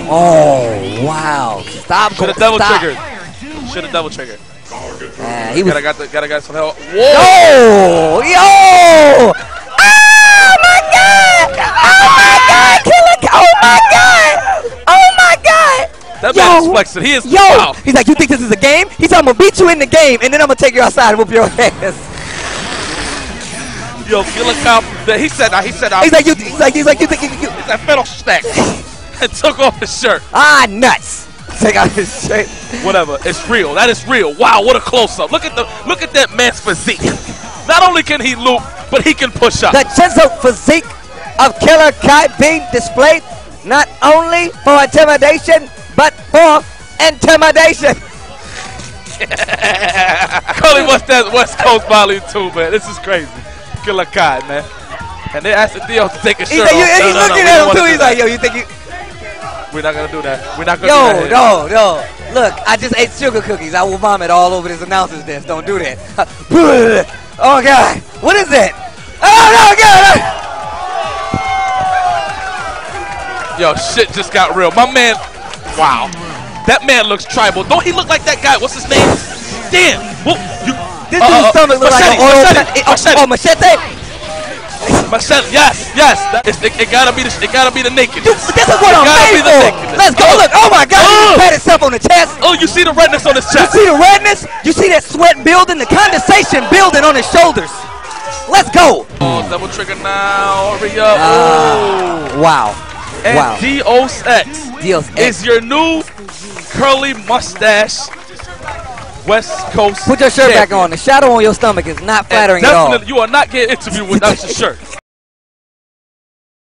Oh, wow. Stop. Should have double triggered. Should have double triggered. He was. Gotta get some help. Whoa! Yo! Oh my God! Oh my God! Killer! Oh my God! Oh my God! That man is flexing. He is. Yo! Wow. He's like, you think this is a game? He's like, I'm gonna beat you in the game, and then I'm gonna take you outside and whoop your ass. Yo, Killer Kyle. He said. He's like, you think you? He's that federal snack. And took off his shirt. Ah, nuts! Take out his shirt. Whatever. It's real. That is real. Wow, what a close-up. Look at that man's physique. Not only can he loop, but he can push up. The chiseled physique of Killer Kai being displayed not only for intimidation, but for intimidation. Curly Mustache West Coast Volume 2, man. This is crazy. Killer Kai, man. And they asked Theo to take his shirt off. He's looking at him too. He's like, yo, you think you... We're not going to do that. We're not going to do that. No. Look, I just ate sugar cookies. I will vomit all over this announcer's desk. Don't do that. Oh, God. What is that? Oh, no, God. Yo, shit just got real. My man, wow. That man looks tribal. Don't he look like that guy? What's his name? Damn. This dude's stomach looks like an oil machete. Machete, yes. It gotta be the nakedness. This is what I'm made for. Let's go. Look. Oh my God. He pat himself on the chest. Oh, you see the redness on his chest. You see the redness? You see that sweat building, the condensation building on his shoulders. Let's go. Oh, double trigger now. Hurry up. Wow. And wow. Dios X is your new curly mustache West Coast. Put your shirt back on. The shadow on your stomach is not flattering at all. You are not getting interviewed without your shirt.